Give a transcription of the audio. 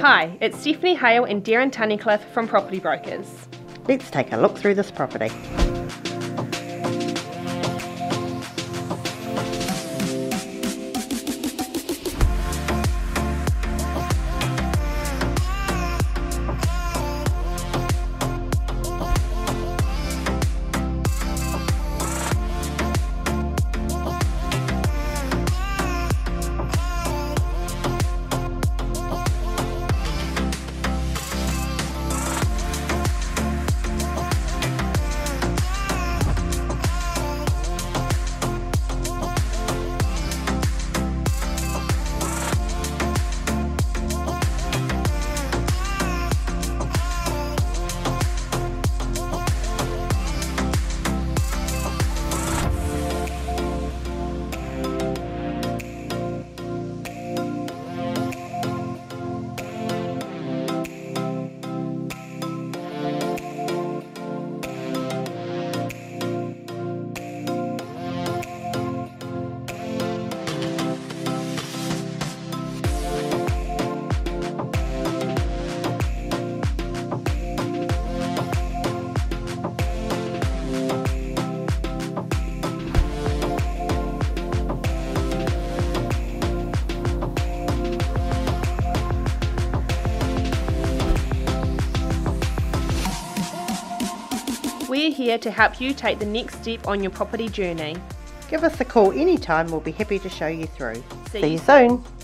Hi, it's Stephanie Hale and Darren Tunnicliffe from Property Brokers. Let's take a look through this property. We're here to help you take the next step on your property journey. Give us a call anytime, we'll be happy to show you through. See See you you soon.